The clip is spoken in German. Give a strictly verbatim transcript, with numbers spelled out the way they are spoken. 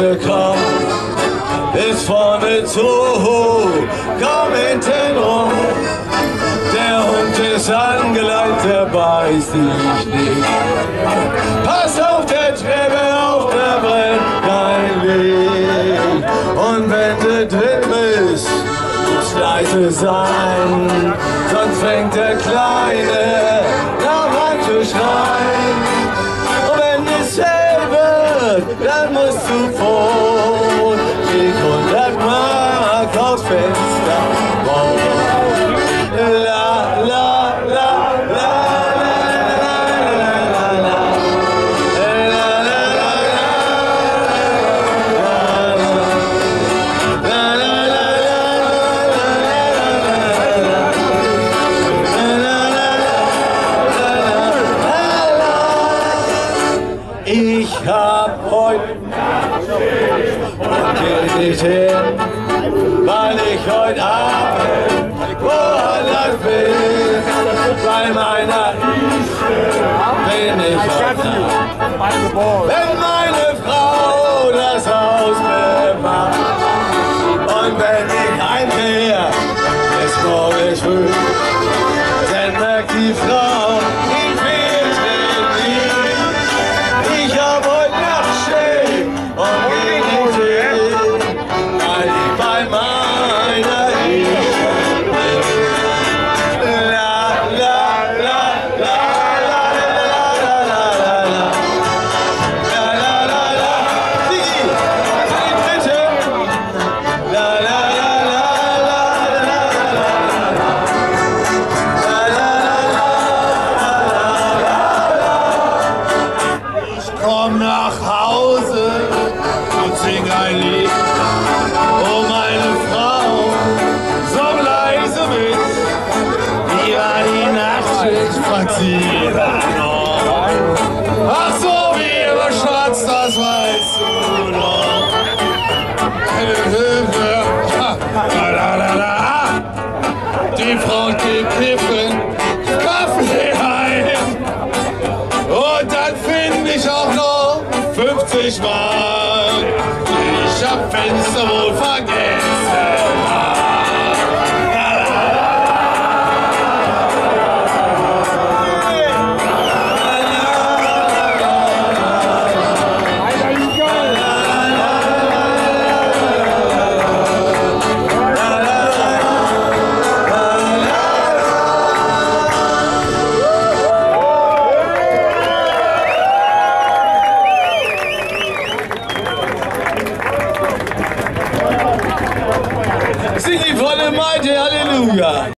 Straße kommt, ist vorne zu hoch, komm hinten rum. Der Hund ist angeleint, der beißt dich nicht. Pass auf der Treppe auf, der brennt dein Licht. Und wenn du drin bist, musst leise sein, sonst fängt der Kleine nach an zu schreien. Und wenn es hell wird, dann musst du vor, schick hundert Mark aufs Fenster raus. La, la, la, la, ich hab heute geh nicht hin, weil ich heute Abend woanders bin. Bei meiner bin ich heute Abend. Wenn meine Frau das Haus bemacht und wenn ich heimkehr, ist morgens früh, dann merkt die Frau, ich will nicht. Ich hab heute Nacht schön und geh nicht hin, weil ich bei meiner Liebe bin. La, la, la, la, la, la, la, la, la. La, la, la, la. Sigi, die dritte. La, la, la, la, la, la, la, la. La, la, la, la, la, la. Ich komm nach Hause und sing ein Lied, oh meine Frau, so leise mit, wie war die Nachtschicht, fragt sie dann noch. Ach so, wie immer Schatz, das weißt du noch. La, la, la, la. Die Frau gibt Kiffen, Kaffee ein. Und dann find ich auch noch fünfzig Mark. Ich hab Fenster wohl vergessen. Sigi volle Meute, Halleluja!